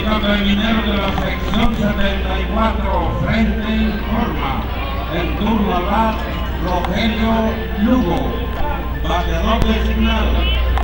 Sindicato de Mineros de la sección 74, frente informa. El turno va Rogelio Lugo, bateador designado.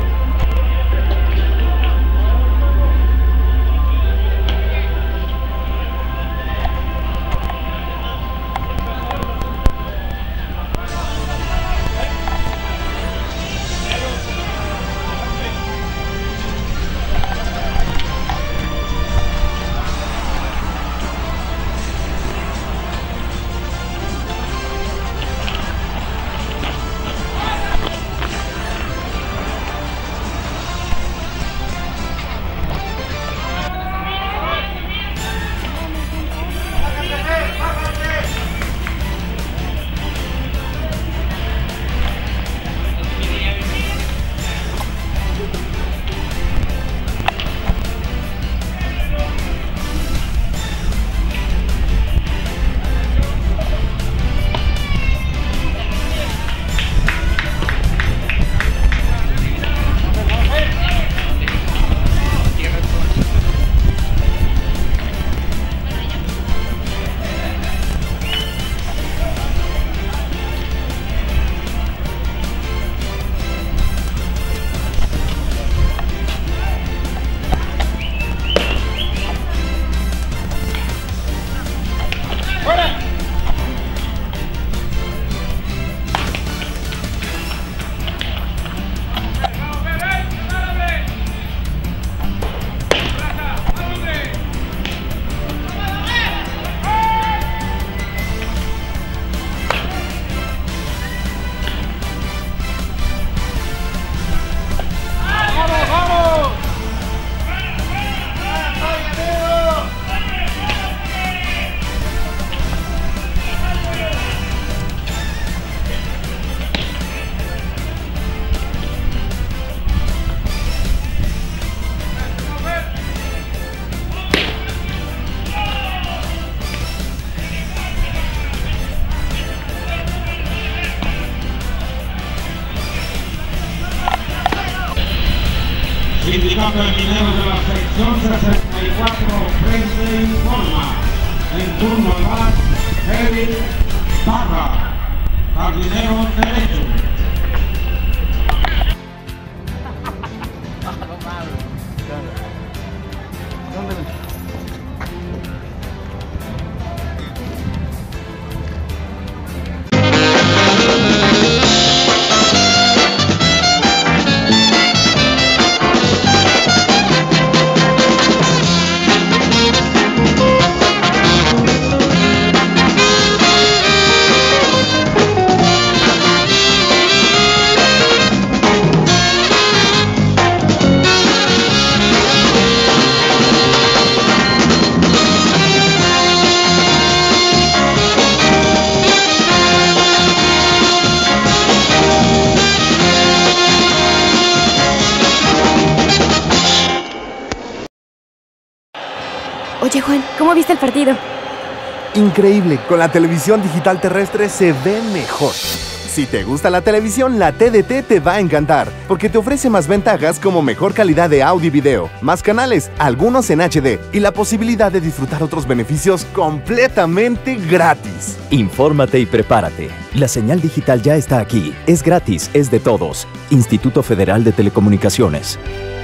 Sindicato de Mineros de la sección 64, frente informa. En turno va Eric Barra, jardinero derecho. Oye, Juan, ¿cómo viste el partido? Increíble, con la televisión digital terrestre se ve mejor. Si te gusta la televisión, la TDT te va a encantar, porque te ofrece más ventajas como mejor calidad de audio y video, más canales, algunos en HD, y la posibilidad de disfrutar otros beneficios completamente gratis. Infórmate y prepárate. La señal digital ya está aquí. Es gratis, es de todos. Instituto Federal de Telecomunicaciones.